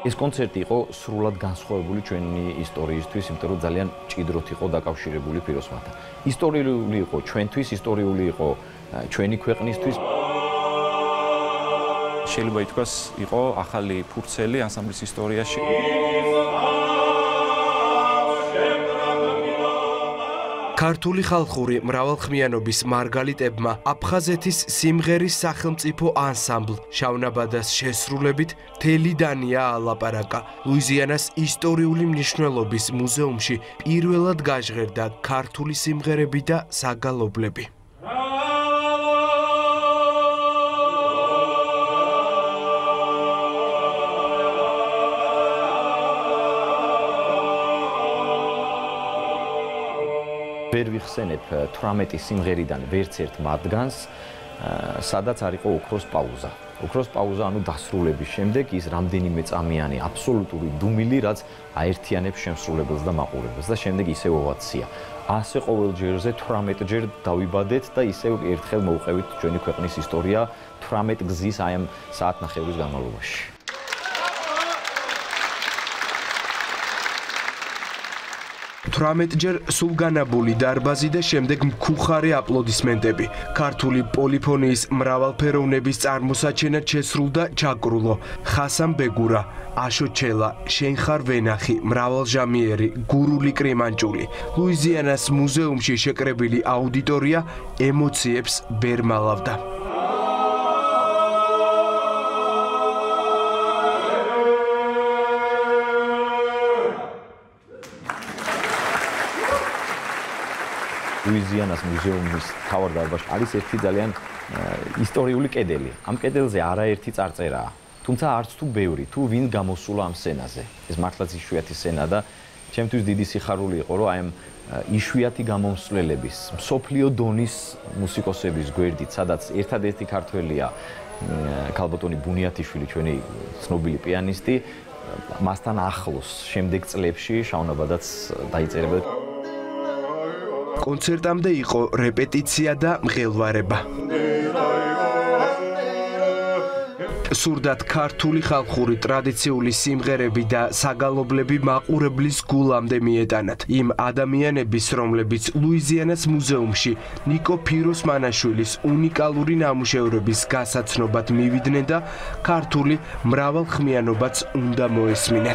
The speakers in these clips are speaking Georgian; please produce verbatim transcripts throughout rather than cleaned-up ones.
ეს კონცერტი იყო სრულად განსხვავებული ჩვენი ისტორიისთვის, იმიტომ რომ ძალიან ჭიდროთ იყო დაკავშირებული ფიროსმანთან. ისტორიული იყო ჩვენთვის, ისტორიული იყო ჩვენი ქვეყნისთვის. შეიძლება ითქვას, იყო ახალი ფურცელი ანსამბლის ისტორიაში. ქართული ხალხური მრავალხმიანობის მარგალიტებმა აფხაზეთის სიმღერის სახელმწიფო ანსამბლ შავნაბადას შესრულებით მთელი დანია ალაპარაკა. ლუიზიანას ისტორიული მნიშვნელობის მუზეუმში პირველად გაჟღერდა ქართული სიმღერები და საგალობლები. ვერ ვიხსენებ თვრამეტი სიმღერიდან ვერც ერთ მათგანს, სადაც არ იყო ოქროს პაუზა. ოქროს პაუზა, ანუ დასრულების შემდეგ ის რამდენიმე წამიანი აბსოლუტური დუმილი, რაც აერთიანებს შემსრულებელს და მაყურებელს და შემდეგ ისევ ოვაცია. ასე ყოველ ჯერზე თვრამეტჯერ დავიბადეთ და ისევ ერთხელ მოვყევით ჩვენი ქვეყნის ისტორია თვრამეტ გზის აი ამ საათნახევრის განმავლობაში. თვრამეტჯერ სულგანაბული დარბაზი და შემდეგ მქუხარი აპლოდისმენტები. ქართული პოლიფონიის მრავალფეროვნების წარმოსაჩენად შესრულდა ჩაკრულო, ხასან ბეგურა, აშო ჩელა, შენ ხარ ვენახი, მრავალჟამიერი, გურული კრიმანჭული. ლუიზიანას მუზეუმში შეკრებილი აუდიტორია ემოციებს ვერ მალავდა. ლუიზიანას მუზეუმის მთავარ დარბაზში არის ერთი ძალიან ისტორიული კედელი. ამ კედელზე არაერთი წარწერაა. თუმცა არც თუ ბევრი, თუ ვინ გამოსულა ამ სცენაზე. ეს მართლაც იშვიათი სცენა და ჩემთვის დიდი სიხარული იყო, რომ აი ამ იშვიათი გამომსვლელების, მსოფლიო დონის მუსიკოსების გვერდით, სადაც ერთადერთი ქართველია ქალბატონი ბუნიათიშვილი, ჩვენი ცნობილი პიანისტი, მასთან ახლოს შემდეგ წლებში შავნაბადაც დაიწერება. კონცერტამდე იყო რეპეტიცია და მღელვარება. სურდათ ქართული ხალხური ტრადიციული სიმღერები და საგალობლები მაყურებლის გულამდე მიეტანათ. იმ ადამიანების, რომლებიც ლუიზიანას მუზეუმში ნიკო ფიროსმანაშვილის უნიკალური ნამუშევრების გასაცნობად მივიდნენ და ქართული მრავალხმიანობაც უნდა მოესმინათ.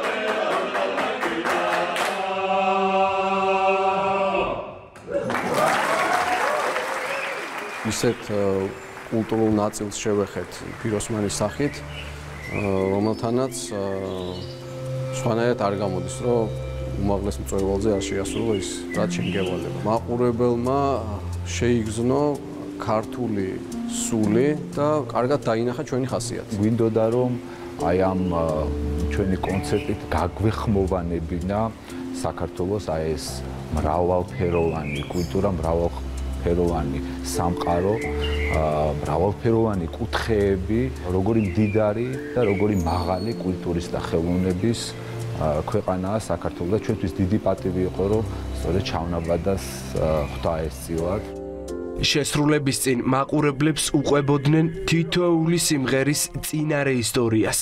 ისეთ კულტურულ ნაწილს შევეხეთ ფიროსმანის სახით, რომელთანაც სხვანაირად არ გამოდის, რომ უმაღლეს მწვერვალზე არ შეასრულო ის, რაც შემგევალება. მაყურებელმა შეიგრძნო ქართული სული და კარგად დაინახა ჩვენი ხასიათი. გვინდოდა რომ აი ამ ჩვენი კონცერტით გაგვეხმოვანებინა საქართველოს აი ეს მრავალფეროვანი კულტურა, მრავალ ფეროვანი სამყარო, მრავალფეროვანი კუთხეები, როგორი მდიდარი და როგორი მაღალი კულტურის და ხელოვნების ქვეყანაა საქართველო და ჩვენთვის დიდი პატივი იყო, რომ სწორედ ჩავნაბადას ხვდა ესწილად. შესრულების წინ მაყურებლებს უყვებოდნენ თითოეული სიმღერის წინარე ისტორიას.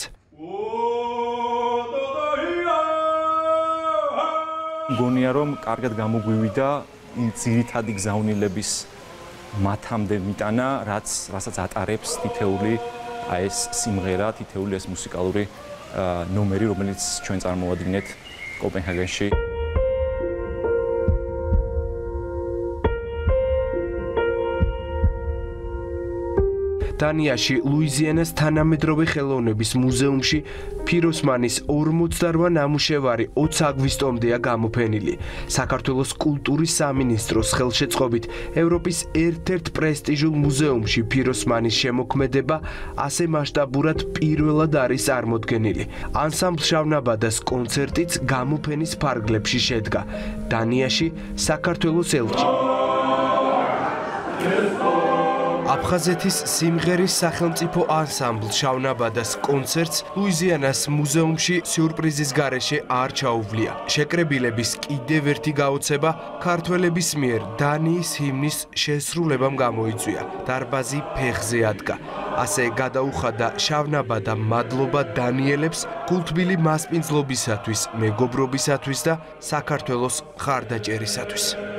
მგონია რომ კარგად გამოგვივიდა იმ ძირითადი გზავნილების მათამდე მიტანა, რაც რასაც ატარებს თითეული აი ეს სიმღერა, თითეული ეს მუსიკალური ნომერი, რომელიც ჩვენ წარმოვადგინეთ კოპენჰაგენში. დანიაში ლუიზიანას თანამედროვე ხელოვნების მუზეუმში ფიროსმანის ორმოცდარვა ნამუშევარი ოცი აგვისტომდეა გამოფენილი. საქართველოს კულტურის სამინისტროს ხელშეწყობით ევროპის ერთ-ერთ პრესტიჟულ მუზეუმში ფიროსმანის შემოქმედება ასე მასშტაბურად პირველად არის წარმოდგენილი. ანსამბლ შავნაბადას კონცერტიც გამოფენის ფარგლებში შედგა. დანიაში საქართველოს ელჩი აფხაზეთის სიმღერის სახელმწიფო ანსამბლ შავნაბადას კონცერტს ლუიზიანას მუზეუმში სიურპრიზის გარეშე არ ჩაუვლია. შეკრებილების კიდევ ერთი გაოცება ქართველების მიერ დანიის ჰიმნის შესრულებამ გამოიწვია. დარბაზი ფეხზე ადგა. ასე გადაუხადა შავნაბადა მადლობა დანიელებს კულტბილი მასპინძლობისათვის, მეგობრობისათვის და საქართველოს მხარდაჭერისათვის.